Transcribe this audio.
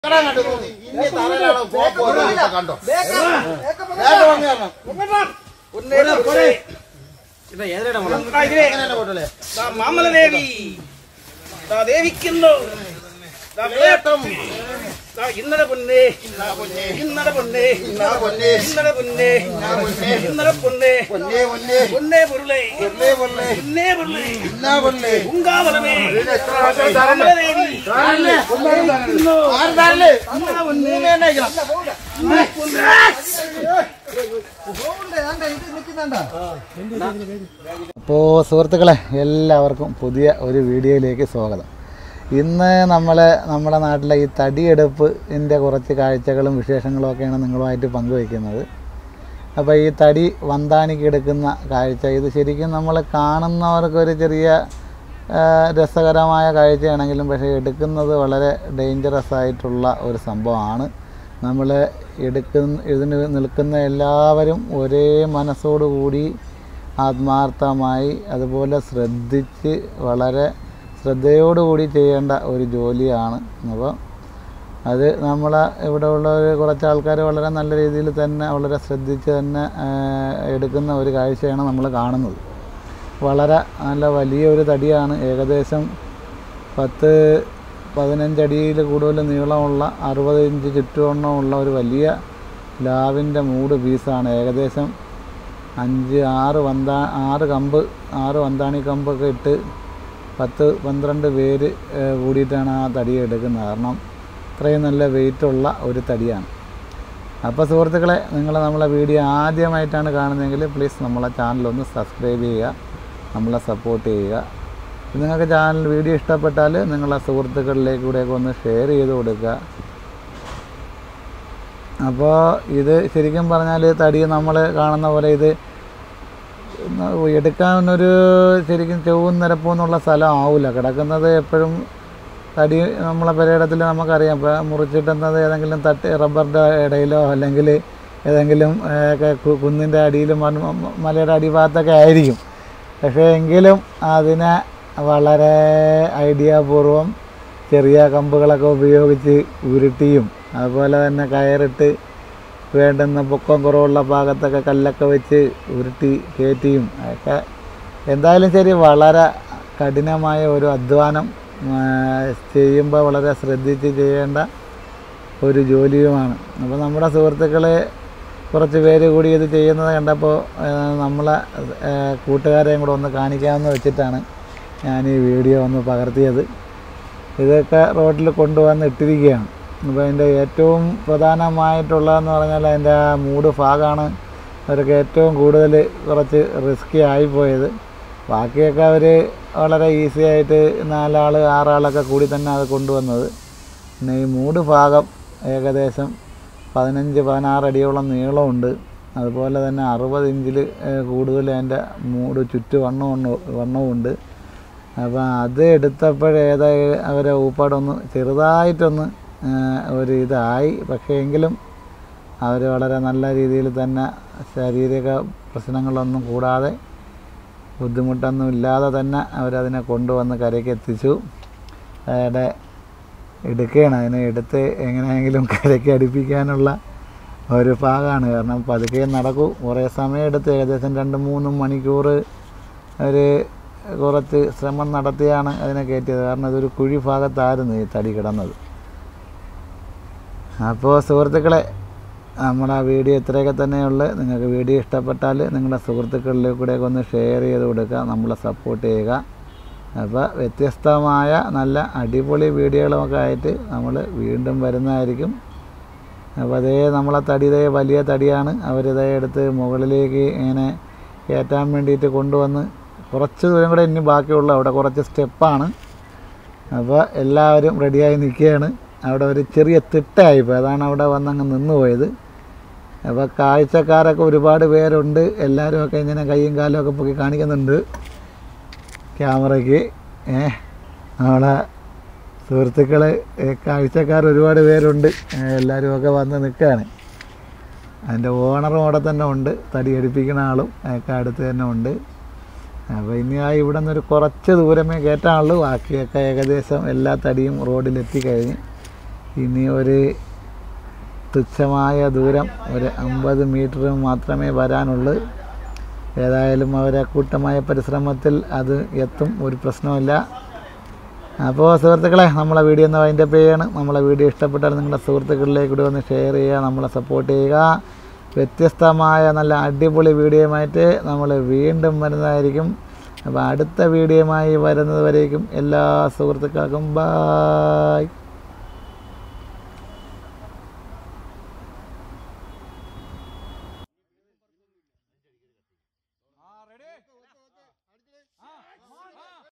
മാമലദേവി ദേവിക്കുന്നു ഇന്നലെ പൊന്നേ ഇന്നലെ പൊന്നേ ഇന്നലെ പൊന്നേ ഇന്നലെ പൊന്നേ പൊന്നേ പൊരുളേ പൊന്നേ പൊരുളേ ഉങ്കാവലമേ മാമലദേവി അപ്പോൾ സുഹൃത്തുക്കളെ എല്ലാവർക്കും പുതിയ ഒരു വീഡിയോയിലേക്ക് സ്വാഗതം. ഇന്ന് നമ്മുടെ നാട്ടിലെ ഈ തടിയെടുപ്പിൻ്റെ കുറച്ച് കാഴ്ചകളും വിശേഷങ്ങളും ഒക്കെയാണ് നിങ്ങളുമായിട്ട് പങ്കുവയ്ക്കുന്നത്. അപ്പോൾ ഈ തടി വന്താണിക്ക് എടുക്കുന്ന കാഴ്ച ഇത് ശരിക്കും നമ്മൾ കാണുന്നവർക്കൊരു ചെറിയ രസകരമായ കാഴ്ചയാണെങ്കിലും പക്ഷേ എടുക്കുന്നത് വളരെ ഡേഞ്ചറസ് ആയിട്ടുള്ള ഒരു സംഭവമാണ്. നമ്മൾ ഇതിന് നിൽക്കുന്ന എല്ലാവരും ഒരേ മനസ്സോടുകൂടി ആത്മാർത്ഥമായി അതുപോലെ ശ്രദ്ധിച്ച് വളരെ ശ്രദ്ധയോടുകൂടി ചെയ്യേണ്ട ഒരു ജോലിയാണ്. അപ്പോൾ അത് ഇവിടെ ഉള്ള കുറച്ച് ആൾക്കാർ വളരെ നല്ല രീതിയിൽ തന്നെ വളരെ ശ്രദ്ധിച്ച് തന്നെ എടുക്കുന്ന ഒരു കാഴ്ചയാണ് നമ്മൾ കാണുന്നത്. വളരെ നല്ല വലിയൊരു തടിയാണ്. ഏകദേശം 10-15 അടിയിൽ കൂടുതൽ നീളമുള്ള 60 ഇഞ്ച് ചുറ്റുവണ്ണമുള്ള ഒരു വലിയ ലാവിൻ്റെ മൂട് പീസാണ്. ഏകദേശം 5-6 വന്താണി കമ്പൊക്കെ ഇട്ട് 10-12 പേര് കൂടിയിട്ടാണ് ആ തടി എടുക്കുന്നത്. കാരണം ഇത്രയും നല്ല വെയിറ്റുള്ള ഒരു തടിയാണ്. അപ്പോൾ സുഹൃത്തുക്കളെ, നമ്മളെ വീഡിയോ ആദ്യമായിട്ടാണ് കാണുന്നതെങ്കിൽ പ്ലീസ് നമ്മളെ ചാനലൊന്ന് സബ്സ്ക്രൈബ് ചെയ്യുക, നമ്മളെ സപ്പോർട്ട് ചെയ്യുക. നിങ്ങൾക്ക് ചാനൽ വീഡിയോ ഇഷ്ടപ്പെട്ടാൽ നിങ്ങളെ സുഹൃത്തുക്കളിലേക്ക് കൂടെയൊക്കെ ഒന്ന് ഷെയർ ചെയ്ത് കൊടുക്കുക. അപ്പോൾ ഇത് ശരിക്കും പറഞ്ഞാൽ തടി നമ്മൾ കാണുന്ന പോലെ ഇത് എടുക്കാനൊരു ശരിക്കും ചൊവ്വും നിരപ്പും എന്നുള്ള സ്ഥലം ആവില്ല. കിടക്കുന്നത് എപ്പോഴും തടി നമ്മളെ പെരയിടത്തിൽ നമുക്കറിയാം. ഇപ്പോൾ മുറിച്ചിട്ടുന്നത് ഏതെങ്കിലും റബ്ബറിൻ്റെ ഇടയിലോ അല്ലെങ്കിൽ ഏതെങ്കിലും കുന്നിൻ്റെ അടിയിലും മലയുടെ അടിഭാഗത്തൊക്കെ ആയിരിക്കും. പക്ഷേ എങ്കിലും അതിനെ വളരെ ഐഡിയാപൂർവം ചെറിയ കമ്പുകളൊക്കെ ഉപയോഗിച്ച് ഉരുട്ടിയും അതുപോലെ തന്നെ കയറിട്ട് വേണ്ടുന്ന പൊക്കം കുറവുള്ള ഭാഗത്തൊക്കെ കല്ലൊക്കെ വെച്ച് ഉരുട്ടി കയറ്റിയും ഒക്കെ എന്തായാലും ശരി വളരെ കഠിനമായ ഒരു അധ്വാനം ചെയ്യുമ്പോൾ വളരെ ശ്രദ്ധിച്ച് ചെയ്യേണ്ട ഒരു ജോലിയുമാണ്. അപ്പോൾ നമ്മുടെ സുഹൃത്തുക്കളെ കുറച്ച് പേര് കൂടി ഇത് ചെയ്യുന്നത് കണ്ടപ്പോൾ നമ്മളെ കൂട്ടുകാരെയും കൂടെ ഒന്ന് കാണിക്കാമെന്ന് വെച്ചിട്ടാണ് ഞാൻ ഈ വീഡിയോ ഒന്ന് പകർത്തിയത്. ഇതൊക്കെ റോഡിൽ കൊണ്ടുവന്ന് ഇട്ടിരിക്കുകയാണ്. അപ്പോൾ അതിൻ്റെ ഏറ്റവും പ്രധാനമായിട്ടുള്ളതെന്ന് പറഞ്ഞാൽ അതിൻ്റെ ആ മൂട് ഭാഗമാണ് അവർക്ക് ഏറ്റവും കൂടുതൽ കുറച്ച് റിസ്കി ആയിപ്പോയത്. ബാക്കിയൊക്കെ അവർ വളരെ ഈസി ആയിട്ട് 4 ആൾ 6 ആളൊക്കെ കൂടി തന്നെ അത് കൊണ്ടുവന്നത്. പിന്നെ ഈ മൂട് ഭാഗം ഏകദേശം 15-16 അടിയോളം നീളമുണ്ട്. അതുപോലെ തന്നെ 60 ഇഞ്ചിൽ കൂടുതൽ അതിൻ്റെ മൂട് വണ്ണവുമുണ്ട്. അപ്പോൾ അത് അവരെ ഊപ്പാടൊന്ന് ചെറുതായിട്ടൊന്ന് ഒരു ഇതായി. പക്ഷേ എങ്കിലും അവർ വളരെ നല്ല രീതിയിൽ തന്നെ ശാരീരിക പ്രശ്നങ്ങളൊന്നും കൂടാതെ ബുദ്ധിമുട്ടൊന്നും ഇല്ലാതെ തന്നെ അവരതിനെ കൊണ്ടുവന്ന് കരയ്ക്ക് എത്തിച്ചു. അവിടെ എടുക്കുകയാണ്. അതിനെ എടുത്ത് എങ്ങനെയെങ്കിലും കരയ്ക്ക് അടുപ്പിക്കാനുള്ള ഒരു ഭാഗമാണ്. കാരണം പതുക്കെ നടക്കൂ. കുറേ സമയം എടുത്ത് ഏകദേശം 2-3 മണിക്കൂർ കുറച്ച് ശ്രമം നടത്തിയാണ് അതിനെ കയറ്റിയത്. കാരണം ഇതൊരു കുഴി ഭാഗത്തായിരുന്നു ഈ തടി കിടന്നത്. അപ്പോൾ സുഹൃത്തുക്കളെ, നമ്മുടെ ആ വീഡിയോ ഇത്രയൊക്കെ തന്നെയുള്ളൂ. നിങ്ങൾക്ക് വീഡിയോ ഇഷ്ടപ്പെട്ടാൽ നിങ്ങളുടെ സുഹൃത്തുക്കളിലേക്ക് കൂടെയൊക്കെ ഒന്ന് ഷെയർ ചെയ്ത് കൊടുക്കുക, നമ്മളെ സപ്പോർട്ട് ചെയ്യുക. അപ്പോൾ വ്യത്യസ്തമായ നല്ല അടിപൊളി വീഡിയോകളുമൊക്കെ ആയിട്ട് നമ്മൾ വീണ്ടും വരുന്നതായിരിക്കും. അപ്പോൾ നമ്മളെ വലിയ തടിയാണ് അവരിതേ എടുത്ത് മുകളിലേക്ക് ഇങ്ങനെ കയറ്റാൻ വേണ്ടിയിട്ട് കൊണ്ടുവന്ന് കുറച്ച് ദൂരം കൂടെ ഇനി ബാക്കിയുള്ള അവിടെ കുറച്ച് സ്റ്റെപ്പാണ്. അപ്പോൾ എല്ലാവരും റെഡിയായി നിൽക്കുകയാണ്. അവിടെ ഒരു ചെറിയ തിട്ടായിപ്പോയി, അതാണ് അവിടെ വന്നങ്ങ് നിന്നുപോയത്. അപ്പോൾ കാഴ്ചക്കാരൊക്കെ ഒരുപാട് പേരുണ്ട്. എല്ലാവരുമൊക്കെ ഇങ്ങനെ കൈയും കാലുമൊക്കെ പൊക്കി കാണിക്കുന്നുണ്ട് ക്യാമറയ്ക്ക്. നമ്മളെ സുഹൃത്തുക്കൾ കാഴ്ചക്കാർ ഒരുപാട് പേരുണ്ട്. എല്ലാവരുമൊക്കെ വന്ന് നിൽക്കുകയാണ്. അതിൻ്റെ ഓണറും അവിടെ തന്നെ ഉണ്ട്, തടി അടുപ്പിക്കുന്ന ആളും ഒക്കെ അടുത്ത് തന്നെ ഉണ്ട്. അപ്പോൾ ഇനി ഇവിടെ നിന്നൊരു കുറച്ച് ദൂരമേ കയറ്റാനുള്ളൂ. ബാക്കിയൊക്കെ ഏകദേശം എല്ലാ തടിയും റോഡിലെത്തിക്കഴിഞ്ഞ് ഇനി ഒരു തുച്ഛമായ ദൂരം, ഒരു 50 മീറ്റർ മാത്രമേ വരാനുള്ളൂ. ഏതായാലും അവരെ കൂട്ടമായ പരിശ്രമത്തിൽ അത് എത്തും, ഒരു പ്രശ്നമില്ല. അപ്പോൾ സുഹൃത്തുക്കളെ, നമ്മളെ വീഡിയോ ഒന്ന് വൈൻഡപ്പ് ചെയ്യാണ്. നമ്മളെ വീഡിയോ ഇഷ്ടപ്പെട്ടാൽ നിങ്ങളുടെ സുഹൃത്തുക്കളിലേക്ക് കൂടി ഒന്ന് ഷെയർ ചെയ്യുക, നമ്മളെ സപ്പോർട്ട് ചെയ്യുക. വ്യത്യസ്തമായ നല്ല അടിപൊളി വീഡിയോയുമായിട്ട് നമ്മൾ വീണ്ടും വരുന്നതായിരിക്കും. അപ്പോൾ അടുത്ത വീഡിയോയുമായി വരുന്നത് വരേക്കും എല്ലാ സുഹൃത്തുക്കൾക്കും ബായ്.